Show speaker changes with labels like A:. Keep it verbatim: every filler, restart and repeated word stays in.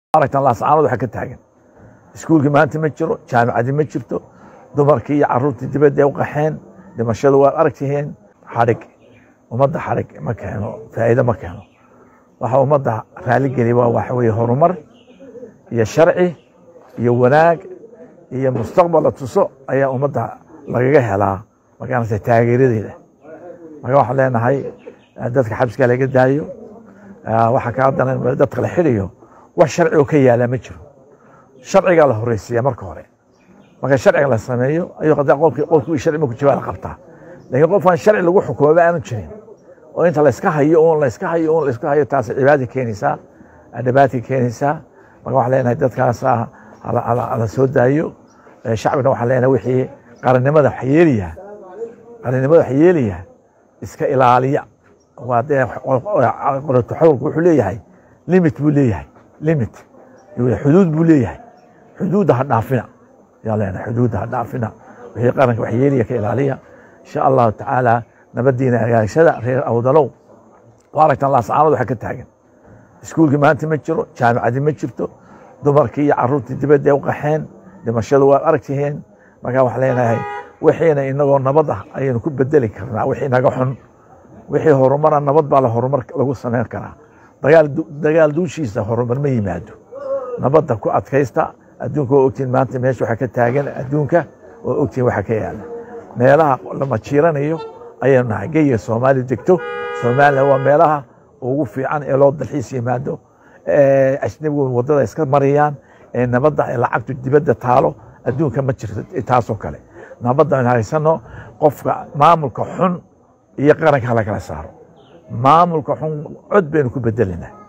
A: aragtan laascaanood waxa ka taagan iskuulkii maanta ma jiro, jaamacadii ma jirto, dumarkii iyo carruurtii dibadda u qaxeen, dhimashada waad aragtihiin. xadhig ummadda xadhig ma keeno, faa'iido ma keeno. waxa ummadda raali geliya waa waxa weeye horumar iyo sharci iyo wanaag iyo mustaqbal la tuso ayaa ummadda lagaga helaa markaanse taageeradeeda. marka waxaan leenahay dadka xabsiga laga daayo, waxa ka haddana dadka la xidhiyo wax sharci oo ka yaala ma jiro. sharciga la horeysiiya marka hore, marka sharciga la sameeyo ayuu qadaa qofkii qofkii sharci ma ku jawaab qabtaa. laakiin qof aan sharci lagu xukumo ba aanu jirin oo inta la iska hayo oo la iska hayo oo la iska hayo taas cibaadi keenaysa, adabaati keenaysa. marka waxaan leenahay dadkaas ala ala ala soo daayo. shacabna waxaan leenahay wixii qarannimada xyeeliya qarannimada xyeeliya iska ilaaliya. waa de qorto xawlku wuxuu leeyahay limit buu leeyahay limit iyo xuduud buu leeyahay. xuduudda ha dhaafina yaa leenahay, xuduudda ha dhaafina. wixii qaranka waxyeeliya ka ilaaliya insha allahu tacaala. nabadiina hagaagshada reer awdalow. waa aragtan laascaanood waxa ka taagan iskuulkii maanta ma jiro, jaamacadii ma jirto, dumarkii iyo carruurtii dibadda u qaxeen, dhimashada waad aragtihiin. marka waxaan leenahay wixiina inagoo nabad ah ayaynu ku bedeli karnaa wixii naga xun. wixii horumara nabad baa la horumar lagu samayn karaa. dagaal dagaal duushiisa horumar ma yimaado. nabadda ku adkaysta. adduunka waa ogtiin maanta meesha waxa ka taagan adduunka waa ogtiin waxa ka yaala. meelaha lama jiiranayo ayaynu nahay. geeya soomaali degto. soomaaliya waa meelaha ugu fiican ee loo dalxiis yimaado. ajnabigu waddada iska marayaan. nabadda lacagtu dibadda taalo adduunka ma jirto taasoo kale. nabadda aan haysano qofka maamulka xun iyo qaranka la kala saaro. maamulka xun cod baynu ku bedelinaa.